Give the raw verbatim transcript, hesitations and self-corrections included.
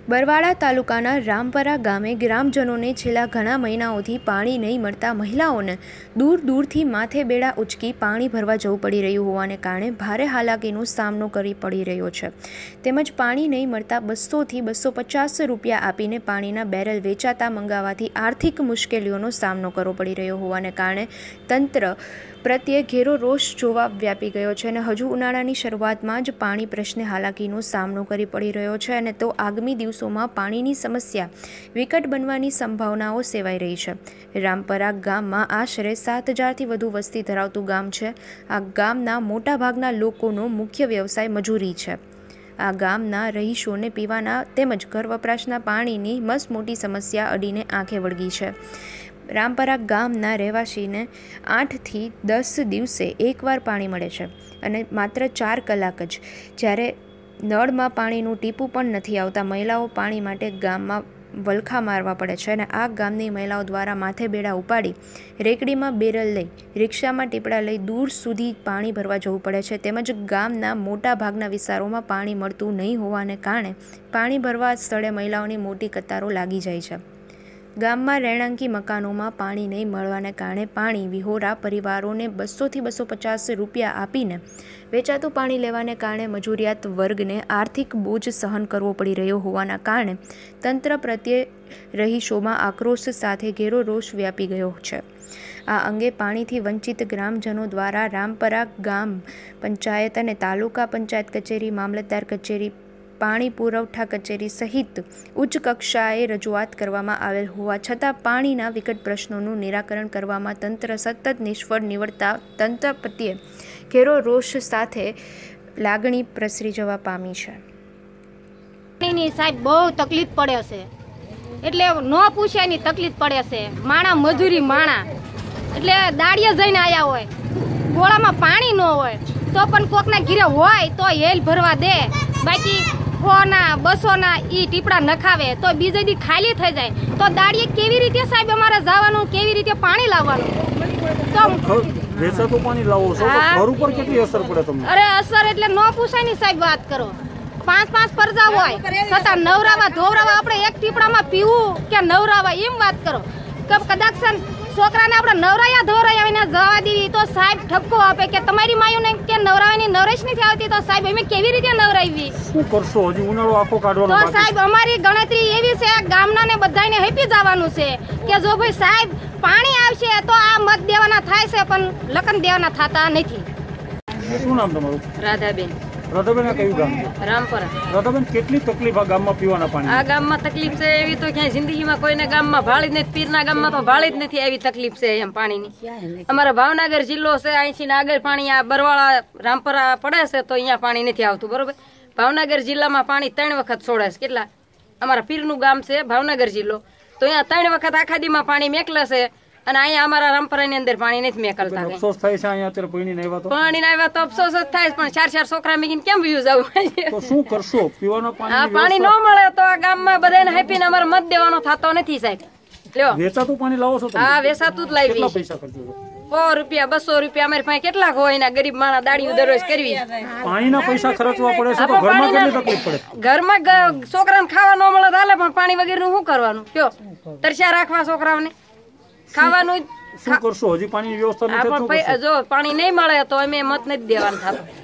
બરવાળા તાલુકાના રામપરા ગામે ગ્રામજનોને છેલ્લા ઘણા મહિનાઓથી પાણી નહીં મળતા મહિલાઓને દૂર દૂરથી માથે બેડા ઉચકી પાણી ભરવા જવું પડી રહ્યું હોવાને કારણે ભારે હાલાકીનો સામનો કરી પડી રહ્યો છે। તેમજ પાણી નહીં મળતા બસોથી બસો પચાસ રૂપિયા આપીને પાણીના બેરલ વેચાતા મંગાવવાથી આર્થિક મુશ્કેલીઓનો સામનો કરવો પડી રહ્યો હોવાને કારણે તંત્ર પ્રત્યે ઘેરો રોષ જોવા વ્યાપી ગયો છે અને હજુ ઉનાળાની શરૂઆતમાં જ પાણી પ્રશ્ને હાલાકીનો સામનો કરી પડી રહ્યો છે અને તો આગામી દિવસોમાં પાણીની સમસ્યા વિકટ બનવાની સંભાવનાઓ સેવાઈ રહી છે। રામપરા ગામમાં આશરે સાત હજારથી વધુ વસ્તી ધરાવતું ગામ છે। આ ગામના મોટાભાગના લોકોનો મુખ્ય વ્યવસાય મજૂરી છે। આ ગામના રહીશોને પીવાના તેમજ ઘર વપરાશના પાણીની મસમોટી સમસ્યા અડીને આંખે વળગી છે। રામપરા ગામના રહેવાસીને આઠથી દસ દિવસે એકવાર પાણી મળે છે અને માત્ર ચાર કલાક જ, જ્યારે નળમાં પાણીનું ટીપું પણ નથી આવતા। મહિલાઓ પાણી માટે ગામમાં વલખા મારવા પડે છે અને આ ગામની મહિલાઓ દ્વારા માથે બેડા ઉપાડી રેકડીમાં બેરલ લઈ રિક્ષામાં ટીપડા લઈ દૂર સુધી પાણી ભરવા જવું પડે છે। તેમજ ગામના મોટા ભાગના વિસ્તારોમાં પાણી મળતું નહીં હોવાને કારણે પાણી ભરવા સ્થળે મહિલાઓની મોટી કતારો લાગી જાય છે। ગામમાં રહેણાંકી મકાનોમાં પાણી નહીં મળવાને કારણે પાણી વિહોરા પરિવારોને બસોથી બસો પચાસ રૂપિયા આપીને વેચાતું પાણી લેવાને કારણે મજૂરિયાત વર્ગને આર્થિક બોજ સહન કરવો પડી રહ્યો હોવાના કારણે તંત્ર પ્રત્યે રહીશોમાં આક્રોશ સાથે ઘેરો રોષ વ્યાપી ગયો છે। આ અંગે પાણીથી વંચિત ગ્રામજનો દ્વારા રામપરા ગામ પંચાયત અને તાલુકા પંચાયત કચેરી, મામલતદાર કચેરી, પાણી પુરવઠા કચેરી સહિત ઉચ્ચ કક્ષાએ રજૂઆત કરવામાં આવેલ હોવા છતાં પાણીના વિકટ પ્રશ્નોનું નિરાકરણ કરવામાં તંત્ર સતત નિષ્ફળ નીવડતા તંત્ર પ્રત્યે ઘેરો રોષ સાથે લાગણી પ્રસરી જવા પામી છે। પાણીની સાહેબ બહુ તકલીફ પડે છે, એટલે ન પૂછ્યાની તકલીફ પડે છે। માણા મજૂરી માણા એટલે દાડિયા જઈને આવ્યા હોય, ગોળામાં પાણી ન હોય તો પણ કોકના ઘીરે હોય તો હેલ ભરવા દે, બાકી ના બસોના ઈ ટીપડા નખાવે તો બીજે દી ખાલી થઈ જાય તો દાડીએ કેવી રીતે સાહેબ અમારે જવાનું, કેવી રીતે પાણી લાવવાનું? તો વેચાતું પાણી લાવો છો તો ઘર ઉપર કેટલી અસર પડે તમને? અરે અસર એટલે ન પૂછાય ની સાહેબ વાત કરો। પાંચ પાંચ પરજા હોય છતાં નવરાવા ધોવરાવા આપણે એક ટીપડામાં પીવું કે નવરાવા એમ વાત કરો કે કદાચ છોકરાને આપણે નવરાયા ધોરાયા એને જવા દેવી તો સાહેબ ઠપકો આપે કે તમારી માયુને કે નવરાવાની નવરેશ નથી આવતી તો સાહેબ અમે કેવી રીતે નવરાવી? શું કરશો? હજી ઉનાળો આખો કાઢવાનો તો સાહેબ અમારી ગણતરી એવી છે, ગામના ને બધાને હેપી જવાનું છે કે જો ભાઈ સાહેબ પાણી આવશે તો આ મત દેવાના થાય છે પણ લખન દેવાના થતા નથી। શું નામ તમારું? રાધાબેન। રાધાબેન આ કયું ગામ છે? રામપરા। રાધાબેન કેટલી તકલીફ આ ગામમાં પીવાના પાણી? આ ગામમાં તકલીફ છે એવી તો ક્યાંય જિંદગીમાં કોઈને ગામમાં ભાળી જ નથી, પીરના ગામમાં તો ભાળી જ નથી, એવી તકલીફ છે એમ પાણીની। અમારા ભાવનગર જિલ્લો છે, અહીંથી આગળ પાણી આ બરવાળા રામપરા પડે છે તો અહીંયા પાણી નથી આવતું, બરોબર? ભાવનગર જિલ્લામાં પાણી ત્રણ વખત છોડે છે। કેટલા? અમારા પીરનું ગામ છે ભાવનગર જિલ્લો, તો અહીંયા ત્રણ વખત આખા દીમાં પાણી મેકલે છે અને અહીંયા અમારા રામપરાની અંદર પાણી નથી મેકલતા। અફસોસ થાય છે અહીંયા અત્યારે પાણી નહીં આવ્યા તો? પાણી ના આવ્યા તો અફસોસ જ થાય, પણ ચાર ચાર છોકરા મેકીને કેમ વ્યૂ જવું? તો શું કરશો? પીવાના પાણી પાણી ન મળે તો આ ગામમાં બધાને હેપીને અમારે મત દેવાનો થતો નથી સાહેબ। લ્યો વેચાતું પાણી લાવો છો? હા વેચાતું જ લાવી। કેટલા પૈસા ખર્ચો છો? સો રૂપિયા બસો રૂપિયા અમારી પાસે કેટલાક હોય એના ગરીબ માણસ દાડીઓ દરરોજ કરવી। પાણીના પૈસા ખર્ચવા પડે છે તો ઘરમાં કેટલી તકલીફ પડે? ઘરમાં છોકરાને ખાવા ન મળે તો હાલે, પણ પાણી વગરનું શું કરવાનું? કયો તરસ્યા રાખવા છોકરાઓને ખાવાનું? શું કરશો? હજી પાણીની વ્યવસ્થા નથી? જો પાણી નહીં મળે તો અમે મત નથી દેવાનું થતું।